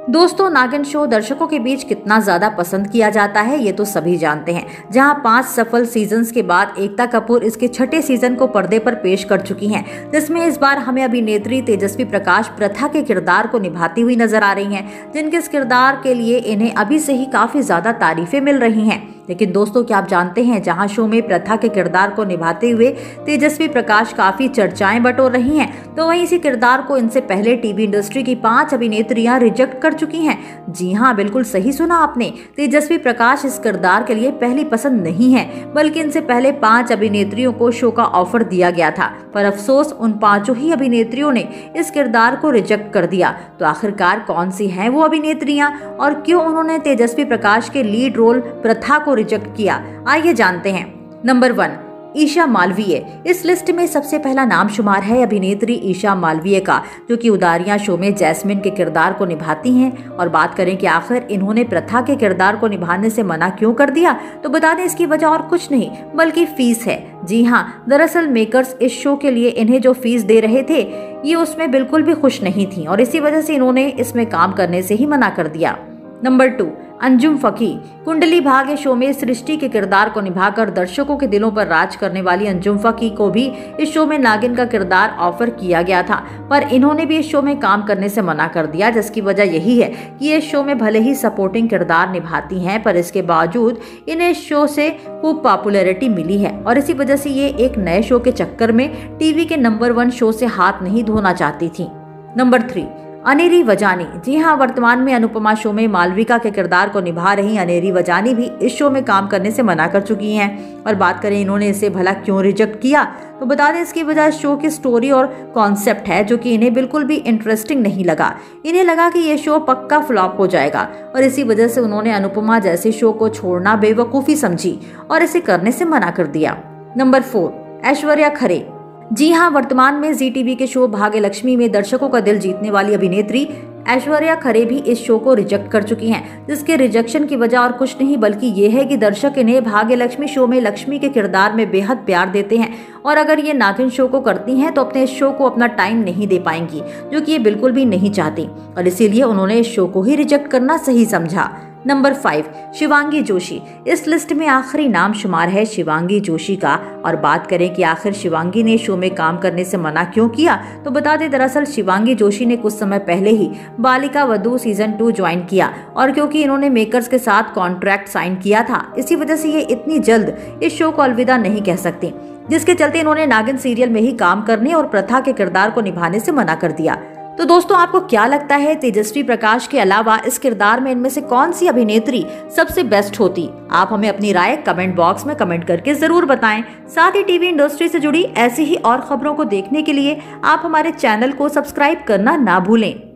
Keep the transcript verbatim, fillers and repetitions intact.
दोस्तों, नागिन शो दर्शकों के बीच कितना ज्यादा पसंद किया जाता है ये तो सभी जानते हैं। जहां पांच सफल सीजन्स के बाद एकता कपूर इसके छठे सीजन को पर्दे पर पेश कर चुकी हैं, जिसमें इस बार हमें अभिनेत्री तेजस्वी प्रकाश प्रथा के किरदार को निभाती हुई नजर आ रही हैं, जिनके इस किरदार के लिए इन्हें अभी से ही काफी ज्यादा तारीफें मिल रही हैं। लेकिन दोस्तों, क्या आप जानते हैं, जहां शो में प्रथा के किरदार को निभाते हुए तेजस्वी प्रकाश काफी चर्चाएं बटोर रही हैं, तो वहीं इसी किरदार को इनसे पहले टीवी इंडस्ट्री की पांच अभिनेत्रियां रिजेक्ट कर चुकी हैं। जी हां, बिल्कुल सही सुना आपने। तेजस्वी प्रकाश इस किरदार के लिए पहली पसंद नहीं है, बल्कि इनसे पहले पांच अभिनेत्रियों को शो का ऑफर दिया गया था, पर अफसोस उन पांचों ही अभिनेत्रियों ने इस किरदार को रिजेक्ट कर दिया। तो आखिरकार कौन सी हैं वो अभिनेत्रियां और क्यों उन्होंने तेजस्वी प्रकाश के लीड रोल प्रथा को रिजेक्ट किया, आइए जानते हैं। Number one, Isha Malviya. इस लिस्ट में सबसे पहला नाम शुमार है अभिनेत्री ईशा मालवीय का, जो कि उदारियां शो में जैस्मिन के किरदार को निभाती हैं। और बात करें कि आखिर इन्होंने प्रथा के किरदार को निभाने से मना क्यों कर दिया, तो बता दें इसकी वजह और कुछ नहीं बल्कि फीस है। जी हाँ, दरअसल मेकर्स इस शो के लिए इन्हें जो फीस दे रहे थे ये उसमें बिल्कुल भी खुश नहीं थी और इसी वजह से इन्होंने इसमें काम करने से ही मना कर दिया। Number two, Anjum Fakih. Kundali Bhagya show में सृष्टि के किरदार को निभाकर दर्शकों के दिलों पर राज करने वाली अंजुम फकी को भी इस शो में नागिन का किरदार ऑफर किया गया था, पर इन्होंने भी इस शो में काम करने से मना कर दिया, जिसकी वजह यही है कि ये शो में भले ही सपोर्टिंग किरदार निभाती हैं, पर इसके बावजूद इन्हें इस शो से खूब पॉपुलैरिटी मिली है और इसी वजह से ये एक नए शो के चक्कर में टीवी के नंबर वन शो से हाथ नहीं धोना चाहती थी। Number three, Aneri Vajani. जी हाँ, वर्तमान में अनुपमा शो में मालविका के किरदार को निभा रही अनेरी वजानी भी इस शो में काम करने से मना कर चुकी हैं। और बात करें इन्होंने इसे भला क्यों रिजेक्ट किया, तो बता दें इसकी वजह शो की स्टोरी और कॉन्सेप्ट है, जो कि इन्हें बिल्कुल भी इंटरेस्टिंग नहीं लगा। इन्हें लगा कि ये शो पक्का फ्लॉप हो जाएगा और इसी वजह से उन्होंने अनुपमा जैसे शो को छोड़ना बेवकूफ़ी समझी और इसे करने से मना कर दिया। Number four, Aishwarya Khare. जी हाँ, वर्तमान में जी टीवी के शो भाग्य लक्ष्मी में दर्शकों का दिल जीतने वाली अभिनेत्री ऐश्वर्या खरे भी इस शो को रिजेक्ट कर चुकी हैं, जिसके रिजेक्शन की वजह और कुछ नहीं बल्कि ये है कि दर्शक इन्हें भाग्य लक्ष्मी शो में लक्ष्मी के किरदार में बेहद प्यार देते हैं और अगर ये नागिन शो को करती हैं तो अपने इस शो को अपना टाइम नहीं दे पाएंगी, जो कि ये बिल्कुल भी नहीं चाहती और इसीलिए उन्होंने इस शो को ही रिजेक्ट करना सही समझा। Number five, Shivangi Joshi. इस लिस्ट में आखिरी नाम शुमार है शिवांगी जोशी का और बात करें कि आखिर शिवांगी ने शो में काम करने से मना क्यों किया, तो बता दें दरअसल शिवांगी जोशी ने कुछ समय पहले ही Balika Vadhu season two join किया और क्योंकि इन्होंने मेकर्स के साथ कॉन्ट्रैक्ट साइन किया था, इसी वजह से ये इतनी जल्द इस शो को अलविदा नहीं कह सकती, जिसके चलते इन्होंने नागिन सीरियल में ही काम करने और प्रथा के किरदार को निभाने से मना कर दिया। तो दोस्तों, आपको क्या लगता है तेजस्वी प्रकाश के अलावा इस किरदार में इनमें से कौन सी अभिनेत्री सबसे बेस्ट होती? आप हमें अपनी राय कमेंट बॉक्स में कमेंट करके जरूर बताएं। साथ ही टीवी इंडस्ट्री से जुड़ी ऐसी ही और खबरों को देखने के लिए आप हमारे चैनल को सब्सक्राइब करना ना भूलें।